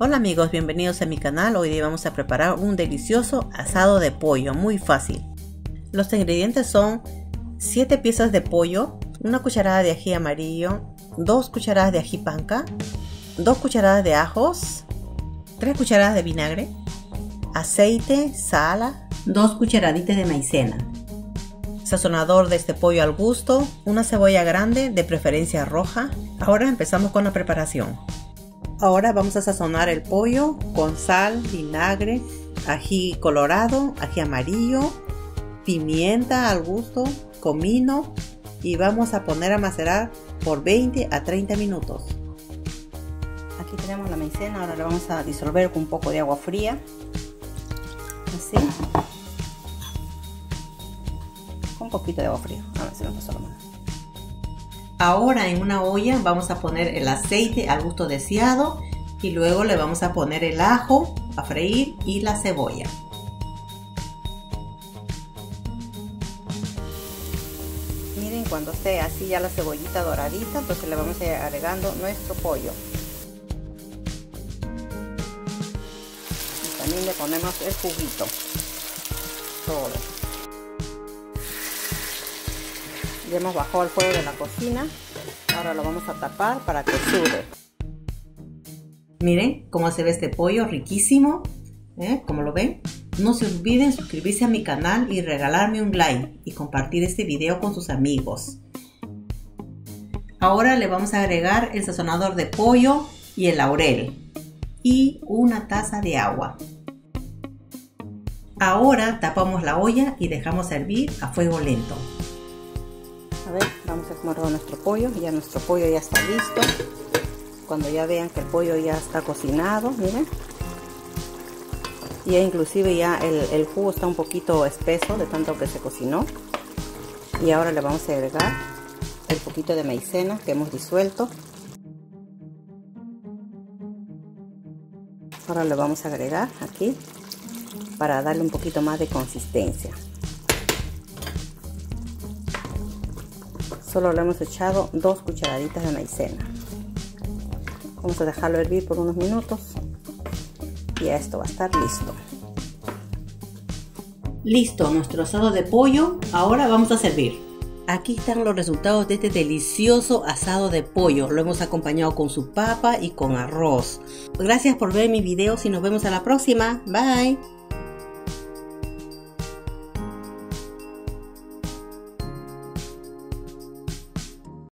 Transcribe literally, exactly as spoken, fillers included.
Hola amigos, bienvenidos a mi canal. Hoy día vamos a preparar un delicioso asado de pollo, muy fácil. Los ingredientes son siete piezas de pollo, una cucharada de ají amarillo, dos cucharadas de ají panca, dos cucharadas de ajos, tres cucharadas de vinagre, aceite, sal, dos cucharaditas de maicena, sazonador de este pollo al gusto, una cebolla grande, de preferencia roja. Ahora empezamos con la preparación. Ahora vamos a sazonar el pollo con sal, vinagre, ají colorado, ají amarillo, pimienta al gusto, comino y vamos a poner a macerar por veinte a treinta minutos. Aquí tenemos la maicena, ahora la vamos a disolver con un poco de agua fría. Así. Con un poquito de agua fría. Ahora se me pasó la mano. Ahora en una olla vamos a poner el aceite al gusto deseado y luego le vamos a poner el ajo a freír y la cebolla. Miren, cuando esté así ya la cebollita doradita, entonces le vamos a ir agregando nuestro pollo. Y también le ponemos el juguito. Todo. Ya hemos bajado el fuego de la cocina. Ahora lo vamos a tapar para que sude. Miren cómo se ve este pollo, riquísimo, ¿eh? Como lo ven. No se olviden suscribirse a mi canal y regalarme un like y compartir este video con sus amigos. Ahora le vamos a agregar el sazonador de pollo y el laurel y una taza de agua. Ahora tapamos la olla y dejamos hervir a fuego lento. A ver, vamos a comer nuestro pollo. Ya nuestro pollo ya está listo. Cuando ya vean que el pollo ya está cocinado, miren. Ya inclusive ya el, el jugo está un poquito espeso de tanto que se cocinó. Y ahora le vamos a agregar el poquito de maicena que hemos disuelto. Ahora le vamos a agregar aquí para darle un poquito más de consistencia. Solo le hemos echado dos cucharaditas de maicena. Vamos a dejarlo hervir por unos minutos y ya esto va a estar listo. Listo nuestro asado de pollo. Ahora vamos a servir. Aquí están los resultados de este delicioso asado de pollo. Lo hemos acompañado con su papa y con arroz. Gracias por ver mis videos y nos vemos a la próxima. Bye.